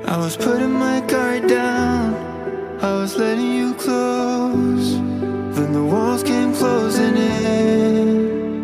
I was putting my guard down, I was letting you close. Then the walls came closing in.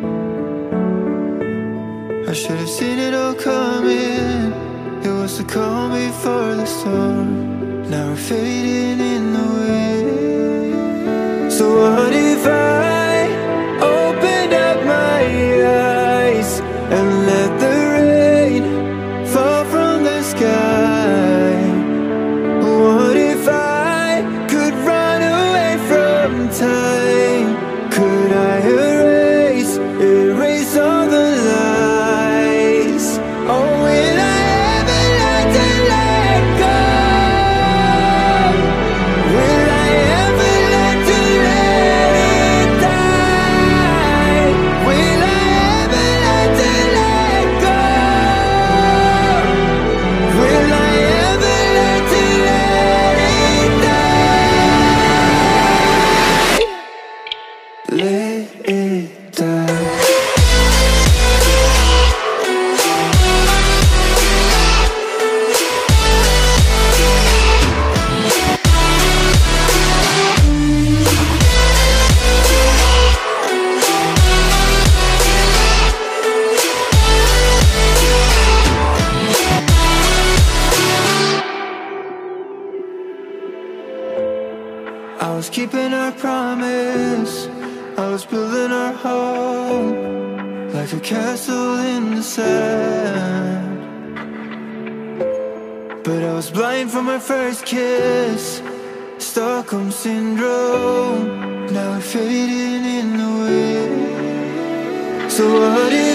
I should have seen it all coming. It was the calm before the storm. Now we're fading in the wind. So what if I opened up my eyes and let the rain fall from the sky? What if I could run away from time? Could I erase all the lies? Oh, will I ever learn to let go? Will I ever learn to let it die? Will I ever learn to let go? Will I ever learn to let it die? Let it die. I was keeping our promise, I was building our home like a castle in the sand. But I was blind from our first kiss, Stockholm syndrome. Now we're fading in the wind. So what if